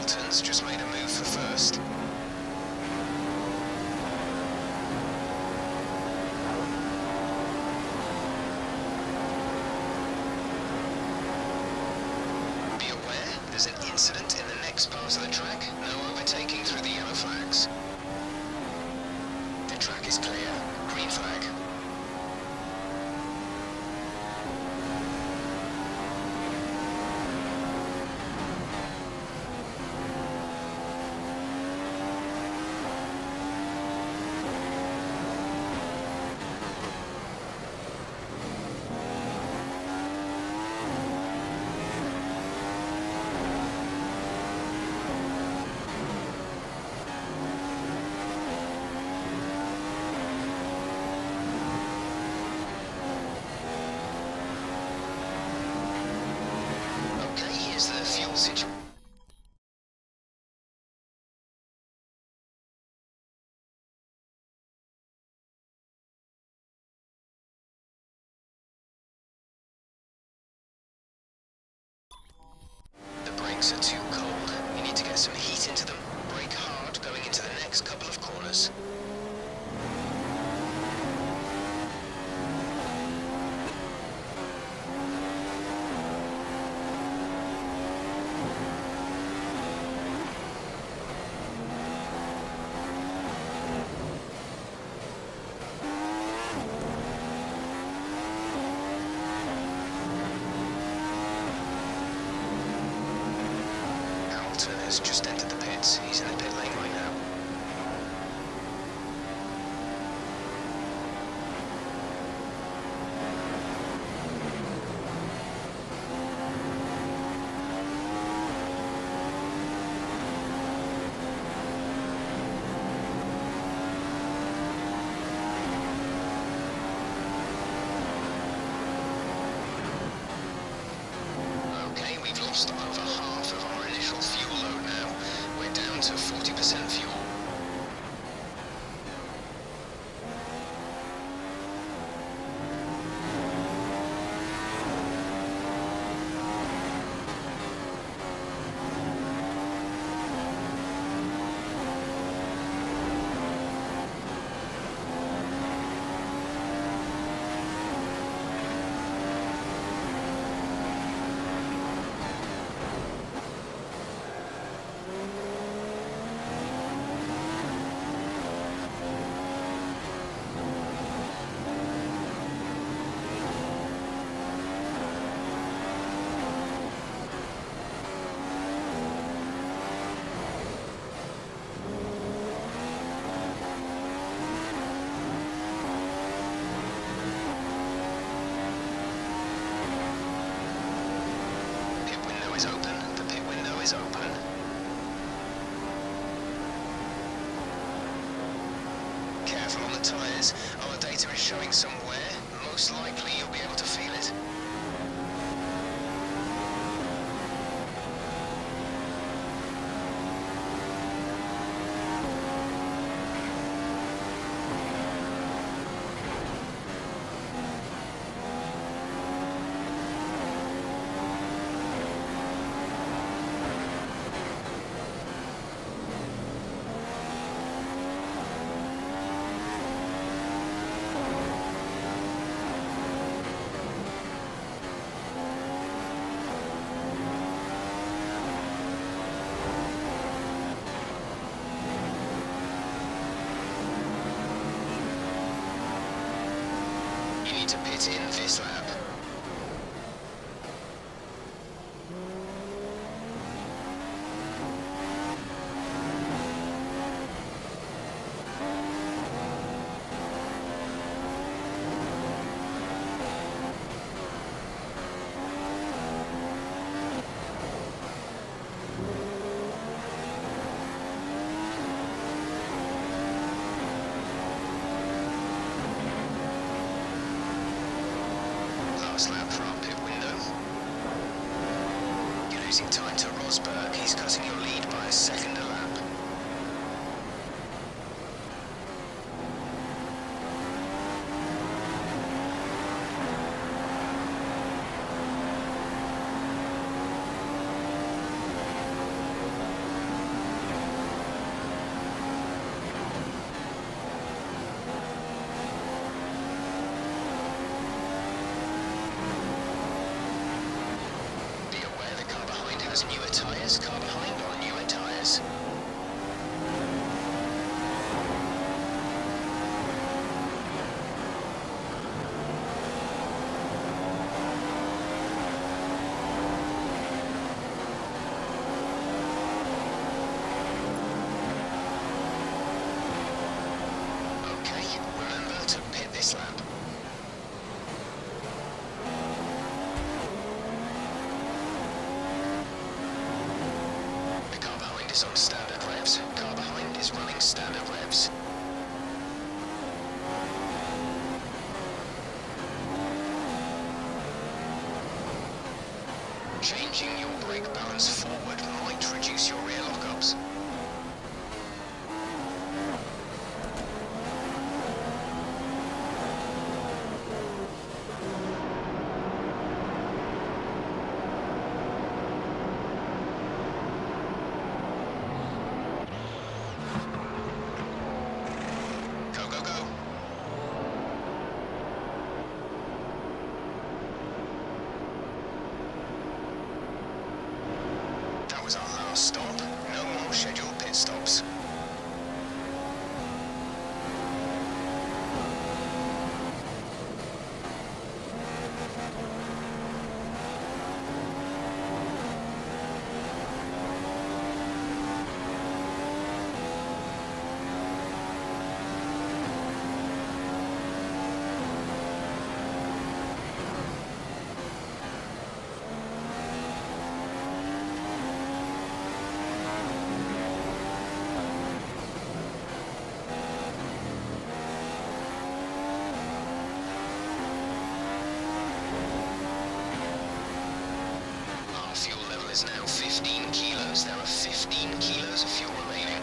Hamilton's just made a move for first. Be aware, there's an incident in the next part of the track. No overtaking through the yellow flags. The track is clear. Green flag. The fuel situation. The brakes are too cold. You need to get some heat into them. Brake hard going into the next couple of corners. Has just entered the pits. He's in the pit lane right now. Okay, we've lost over half of our initial fuel load now. We're down to 40% fuel. Open. Careful on the tyres. Our data is showing some wear. Most likely you'll be able to feel it. To pit in this lap. Lap for our pit window. You're losing time to Rosberg. He's cutting your lead by a second a lap. those newer tyres, car behind on newer tyres. Okay, remember to pit this lap. Is on standard revs. Car behind is running standard revs. Changing your brake balance forward might reduce your rear lockups. Our last stop. No more scheduled pit stops. Is now 15 kilos. There are 15 kilos of fuel remaining.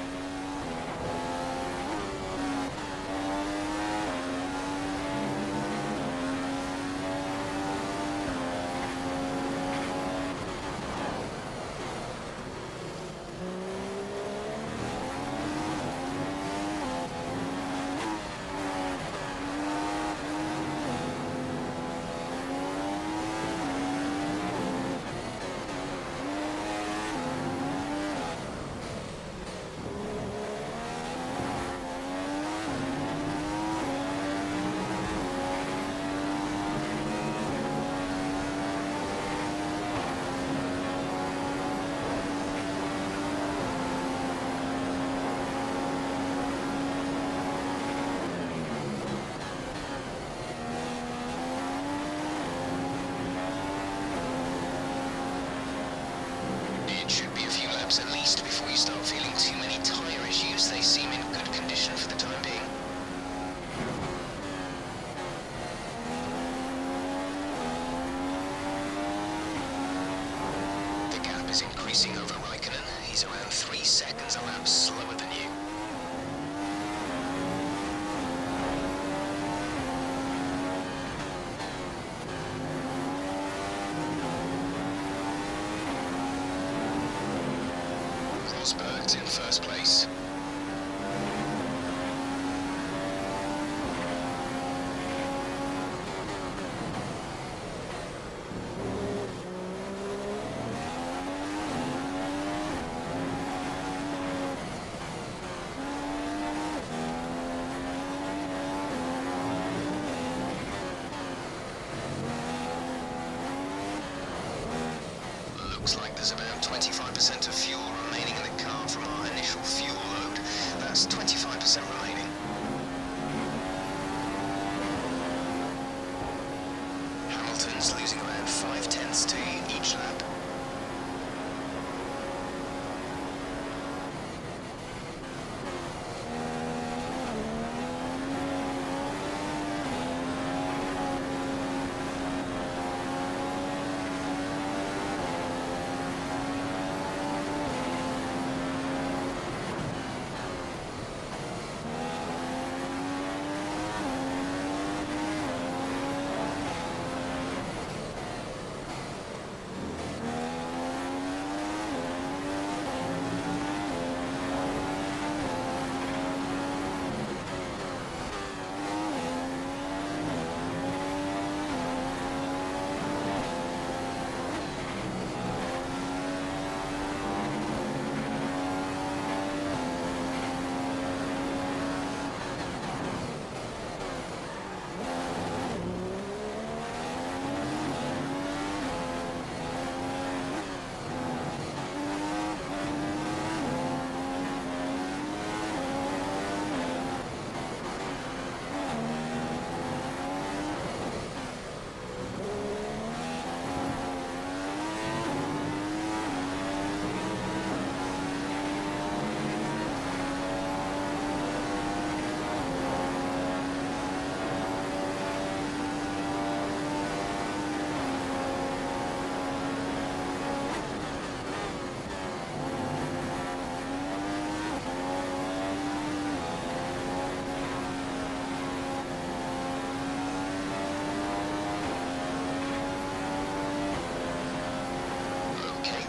It should be a few laps at least before you start feeling too many tyre issues. They seem in good condition for the time being. The gap is increasing over Raikkonen. He's around 3 seconds a lap slower than you. Rosberg's in first place. Looks like there's about 25% of fuel remaining in the car from our initial fuel load. That's 25% remaining. Hamilton's losing around 5/10 to each lap.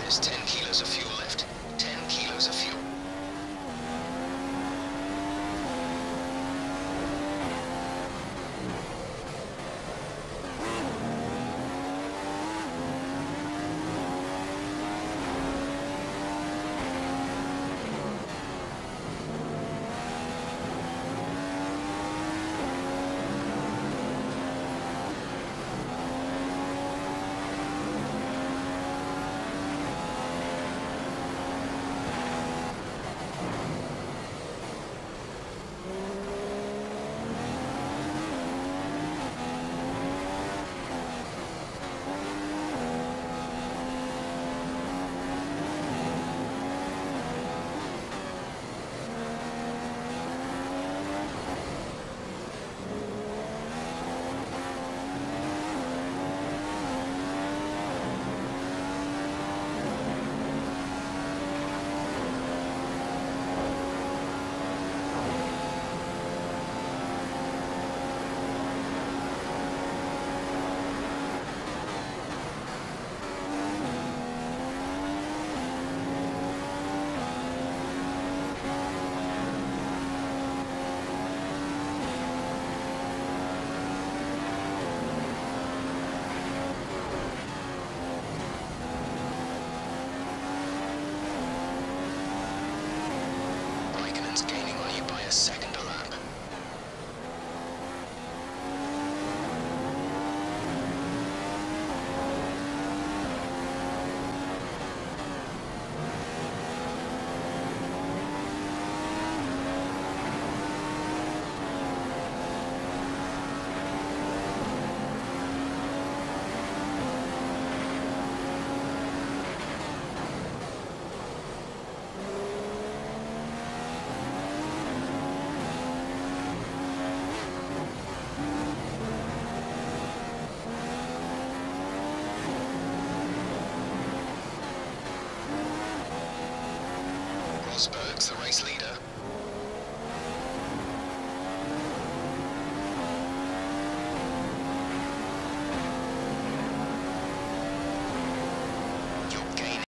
There's 10 kilos of fuel left. 10 kilos of fuel. Raikkonen's gaining on you by a second a lap. Rosberg's the race leader.